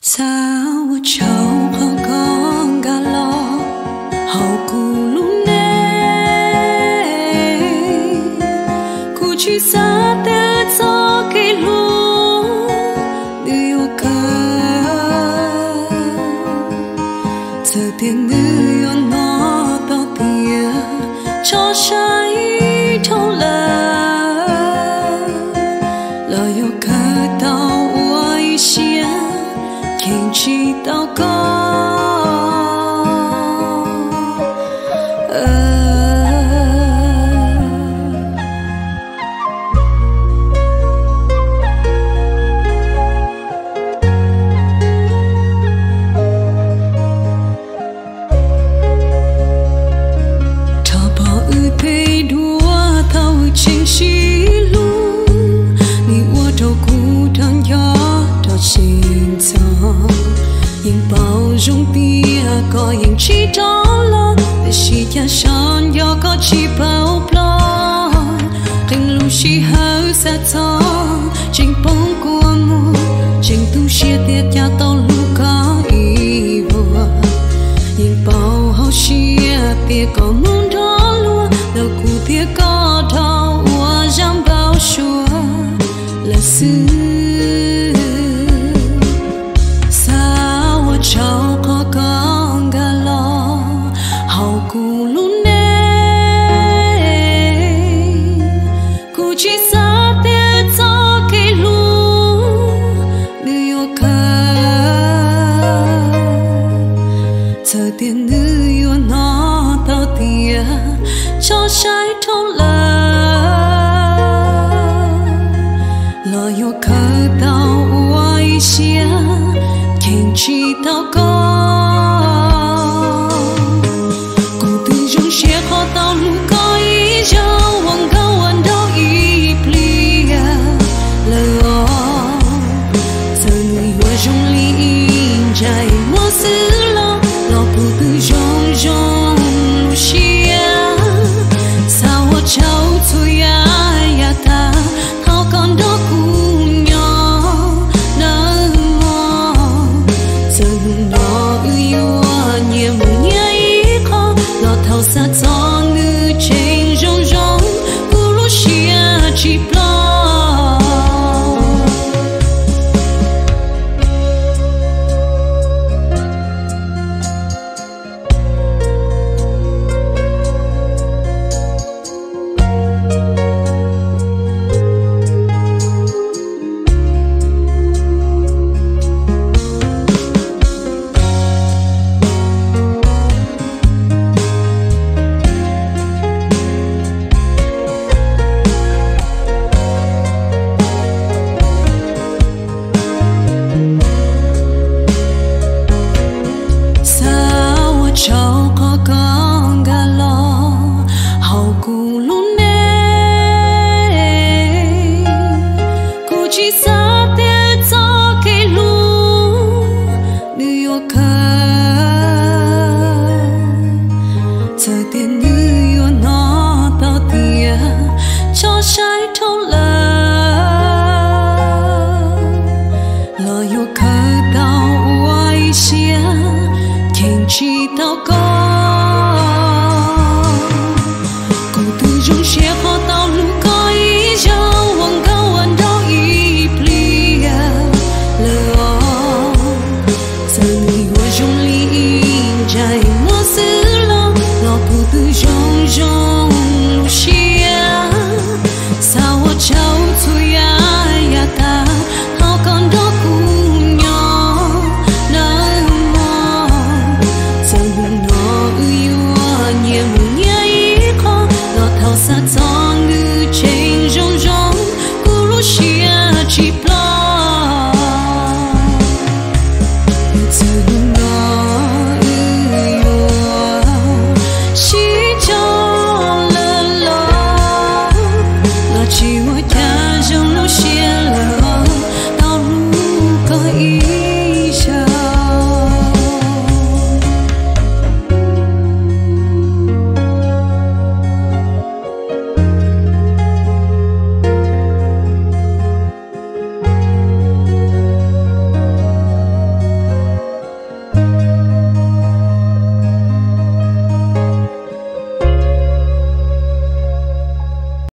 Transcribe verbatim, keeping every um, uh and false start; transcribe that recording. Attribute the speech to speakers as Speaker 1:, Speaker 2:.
Speaker 1: sao cháu khó con gà lo hậu cụ lúc nè cụ chỉ xa té cho cái lúa yêu ca giờ tiếng người nó to tia cho trái thâu là lời yêu ca tao uai xia kinh chỉ tao có có những chỉ đó lo để chỉ cho son do có chỉ bao lo tình lúc chỉ hơi xa to trình bóng của mù trình tu chia tiết cho tao lúc có ý vừa những bao hậu chia tiết có muốn đó luôn đâu cụ tiết có thao qua giam bao xua là xưa sao cháu có con gà lo hậu cụ lúc nè cụ chỉ xa tiết cho cái lúa yêu ca giờ tiền yêu nó tao tia cho trái thâu là lo yêu ca tao uai xia kinh chỉ tao có cụ từ trong xe khó tao lúc có ý giao hoàng cao anh đâu ý plia lỡ giờ người hoa trong ly chạy mua xứ lo lo cụ từ trong trong xe sao cháu thôi ai à ta thao con đó cùng nhau nỡ mò giờ nó yêu nhiều nhớ ý khó lo thao xa cho ngư trên rong rong cụ lúc xia chỉ lo cháu có con gà lo hậu cụ lúc nè cụ chỉ xa tiết cho cái lúa yêu ca giờ tiền yêu nó tao tia cho trái thâu là lo yêu ca tao uai xia kinh chỉ tao có cụ từ trong xe khó tao lúc có ý giao hoàng cao anh đâu ý plia lỡ giờ người hoa trong ly chạy mua xứ lo lo cụ từ trong trong xe sao cháu